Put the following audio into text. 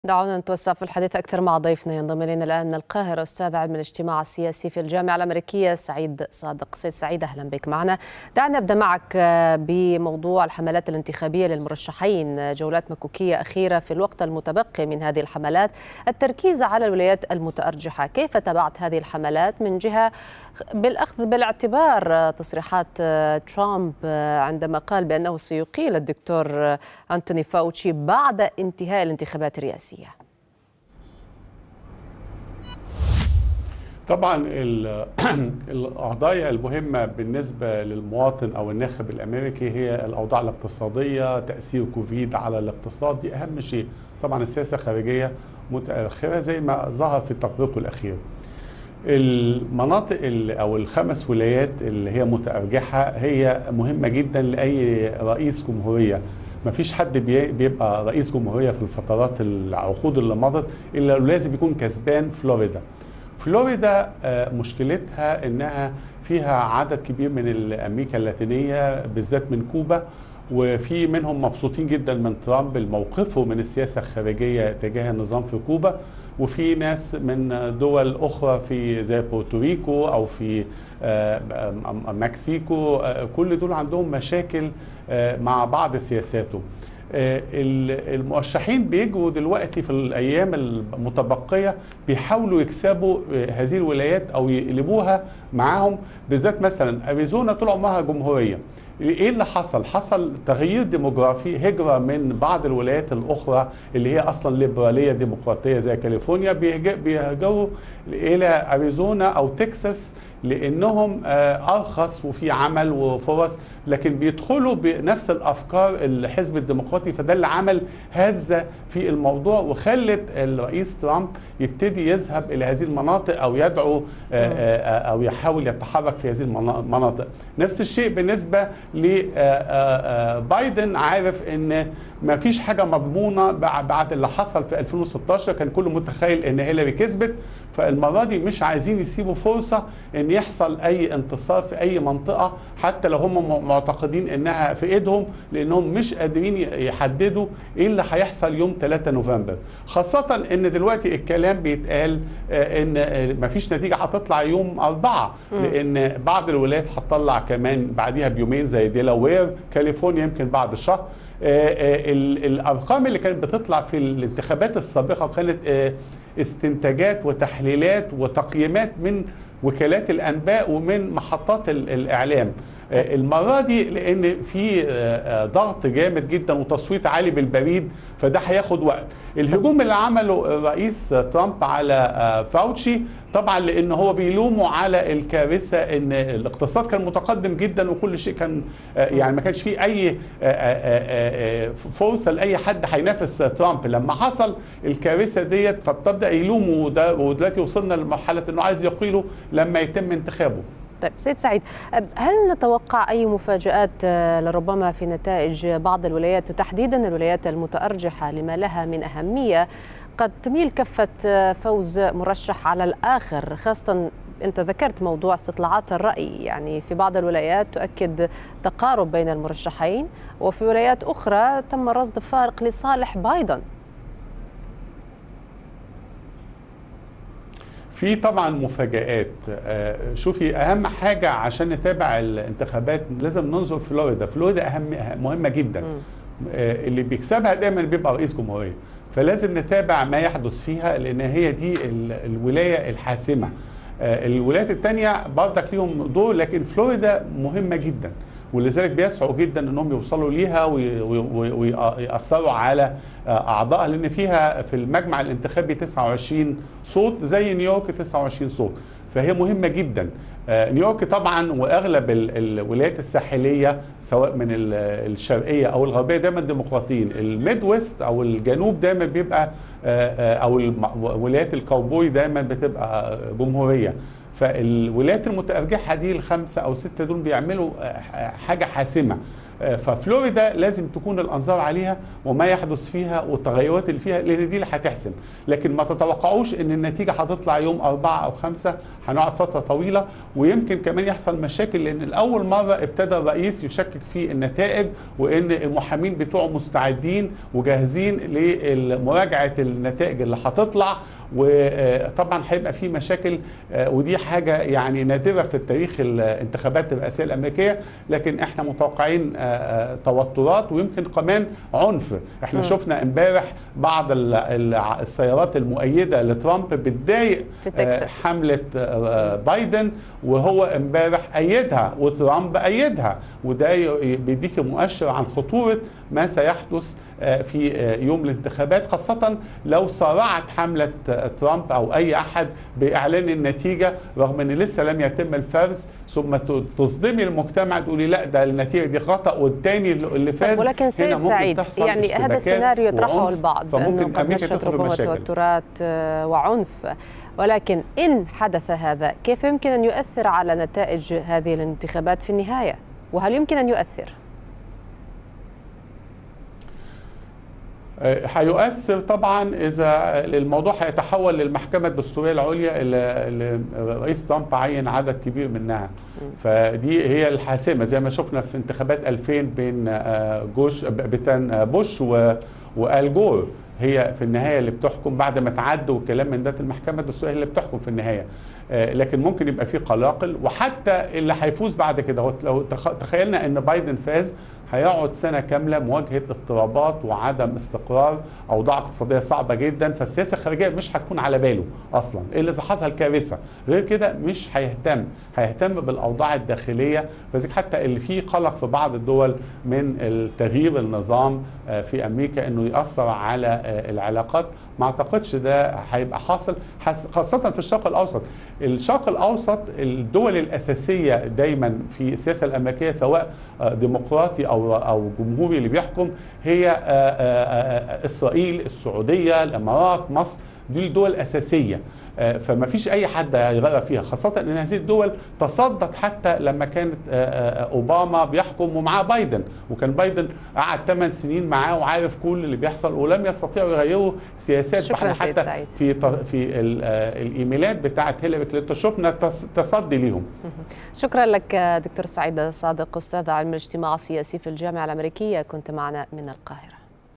دعونا نتوسع في الحديث أكثر مع ضيفنا ينضم إلينا الآن من القاهرة أستاذ علم الاجتماع السياسي في الجامعة الأمريكية سعيد صادق. سيد سعيد أهلا بك معنا. دعنا نبدأ معك بموضوع الحملات الانتخابية للمرشحين، جولات مكوكية أخيرة في الوقت المتبقي من هذه الحملات، التركيز على الولايات المتأرجحة. كيف تابعت هذه الحملات من جهة بالأخذ بالاعتبار تصريحات ترامب عندما قال بأنه سيقيل الدكتور أنتوني فاوتشي بعد انتهاء الانتخابات الرئاسية؟ طبعا القضايا المهمة بالنسبة للمواطن أو الناخب الأمريكي هي الأوضاع الاقتصادية، تأثير كوفيد على الاقتصاد، دي أهم شيء. طبعا السياسة الخارجية متأخرة زي ما ظهر في تقريره الأخير. المناطق أو الخمس ولايات اللي هي متأرجحة هي مهمة جدا لأي رئيس جمهورية. ما فيش حد بيبقى رئيس جمهورية في الفترات العقود اللي مضت إلا لازم يكون كسبان فلوريدا. فلوريدا مشكلتها إنها فيها عدد كبير من أمريكا اللاتينية بالذات من كوبا، وفي منهم مبسوطين جدا من ترامب موقفه من السياسة الخارجية تجاه النظام في كوبا، وفي ناس من دول أخرى في زي بورتوريكو أو في مكسيكو، كل دول عندهم مشاكل مع بعض سياساته. المرشحين بيجوا دلوقتي في الأيام المتبقية بيحاولوا يكسبوا هذه الولايات أو يقلبوها معاهم، بالذات مثلا أريزونا طول عمرها جمهورية. ايه اللي حصل؟ حصل تغيير ديموغرافي، هجرة من بعض الولايات الأخرى اللي هي أصلا ليبرالية ديمقراطية زي كاليفورنيا، بيهجروا إلى أريزونا أو تكساس لأنهم أرخص وفي عمل وفرص، لكن بيدخلوا بنفس الأفكار الحزب الديمقراطي. فده اللي عمل هزة في الموضوع وخلت الرئيس ترامب يبتدي يذهب إلى هذه المناطق أو يدعو أو يحاول يتحرك في هذه المناطق. نفس الشيء بالنسبة لبايدن، عارف إن ما فيش حاجة مضمونة بعد اللي حصل في 2016. كان كله متخيل إن هيلاري كسبت، فالمرة دي مش عايزين يسيبوا فرصة إن يحصل أي انتصار في أي منطقة حتى لو هم معتقدين إنها في إيدهم، لأنهم مش قادرين يحددوا إيه اللي هيحصل يوم 3 نوفمبر. خاصة إن دلوقتي الكلام بيتقال إن مفيش نتيجة هتطلع يوم 4، لأن بعض الولايات هتطلع كمان بعديها بيومين زي ديلاوير، كاليفورنيا يمكن بعد شهر. الأرقام اللي كانت بتطلع في الانتخابات السابقة كانت استنتاجات وتحليلات وتقييمات من وكالات الأنباء ومن محطات الإعلام. المرة دي لأن في ضغط جامد جدا وتصويت عالي بالبريد، فده هياخد وقت. الهجوم اللي عمله الرئيس ترامب على فاوتشي طبعا لأن هو بيلومه على الكارثة إن الاقتصاد كان متقدم جدا وكل شيء كان يعني ما كانش فيه أي فرصة لأي حد هينافس ترامب. لما حصل الكارثة ديت فبتبدأ يلومه، ودلوقتي وصلنا لمرحلة إنه عايز يقيله لما يتم انتخابه. طيب سيد سعيد، هل نتوقع أي مفاجآت لربما في نتائج بعض الولايات تحديدا الولايات المتأرجحة لما لها من أهمية قد تميل كفة فوز مرشح على الآخر؟ خاصة أنت ذكرت موضوع استطلاعات الرأي، يعني في بعض الولايات تؤكد تقارب بين المرشحين وفي ولايات أخرى تم رصد فارق لصالح بايدن. في طبعا مفاجآت. شوفي، اهم حاجه عشان نتابع الانتخابات لازم ننظر فلوريدا. فلوريدا مهمه جدا. اللي بيكسبها دايما بيبقى رئيس جمهوريه، فلازم نتابع ما يحدث فيها لان هي دي الولايه الحاسمه. الولايات الثانيه برضك ليهم دور، لكن فلوريدا مهمه جدا ولذلك بيسعوا جدا انهم يوصلوا ليها ويأثروا على اعضائها، لان فيها في المجمع الانتخابي 29 صوت زي نيويورك 29 صوت، فهي مهمه جدا. نيويورك طبعا واغلب الولايات الساحليه سواء من الشرقيه او الغربيه دايما ديمقراطيين. الميد ويست او الجنوب دايما بيبقى او ولايات الكاوبوي دايما بتبقى جمهوريه. فالولايات المتأرجحة دي ال5 أو 6 دول بيعملوا حاجة حاسمة. ففلوريدا لازم تكون الانظار عليها وما يحدث فيها والتغيرات اللي فيها، لان دي اللي هتحسم. لكن ما تتوقعوش ان النتيجه هتطلع يوم 4 أو 5، هنقعد فتره طويله، ويمكن كمان يحصل مشاكل، لان الاول مره ابتدى الرئيس يشكك في النتائج، وان المحامين بتوعه مستعدين وجاهزين لمراجعه النتائج اللي هتطلع. وطبعا هيبقى في مشاكل، ودي حاجه يعني نادره في التاريخ الانتخابات الرئاسيه الامريكيه، لكن احنا متوقعين توترات ويمكن كمان عنف. احنا شفنا امبارح بعض السيارات المؤيده لترامب بتضايق حمله بايدن، وهو امبارح ايدها وترامب ايدها، وده بيديك مؤشر عن خطوره ما سيحدث في يوم الانتخابات، خاصة لو صارعت حملة ترامب أو أي أحد بإعلان النتيجة رغم أن لسه لم يتم الفرز، ثم تصدمي المجتمع تقولي لا ده النتيجة دي خطأ والتاني اللي فاز. ولكن سيد سعيد، يعني هذا السيناريو يطرحه البعض فممكن قد نشهد ربما توترات وعنف، ولكن إن حدث هذا كيف يمكن أن يؤثر على نتائج هذه الانتخابات في النهاية؟ وهل يمكن أن يؤثر؟ هيؤثر طبعا اذا الموضوع هيتحول للمحكمه الدستوريه العليا اللي الرئيس ترامب عين عدد كبير منها، فدي هي الحاسمه زي ما شفنا في انتخابات 2000 بين بوش وآل جور، هي في النهايه اللي بتحكم بعد ما تعدوا والكلام من ده، المحكمه الدستوريه اللي بتحكم في النهايه. لكن ممكن يبقى في قلاقل، وحتى اللي هيفوز بعد كده لو تخيلنا ان بايدن فاز هيقعد سنة كاملة مواجهة اضطرابات وعدم استقرار، أوضاع اقتصادية صعبة جدا، فالسياسة الخارجية مش هتكون على باله أصلا إلا إذا حصل كارثة. غير كده مش هيهتم بالأوضاع الداخلية، فذلك حتى اللي فيه قلق في بعض الدول من تغيير النظام في أمريكا إنه يأثر على العلاقات، ما أعتقدش ده هيبقى حاصل، خاصة في الشرق الأوسط. الشرق الأوسط الدول الأساسية دايما في السياسة الأمريكية سواء ديمقراطي أو جمهوري اللي بيحكم هي إسرائيل، السعودية، الإمارات، مصر، دي الدول الأساسية، فما فيش أي حد هيغير فيها، خاصة أن هذه الدول تصدت حتى لما كانت أوباما بيحكم ومعاه بايدن، وكان بايدن قعد 8 سنين معاه وعارف كل اللي بيحصل، ولم يستطيعوا يغيروا سياسات. حتى في الإيميلات بتاعت هيلاري كلينتون شفنا تصدي ليهم. شكرا لك دكتور سعيد صادق، أستاذ علم الاجتماع السياسي في الجامعة الأمريكية، كنت معنا من القاهرة.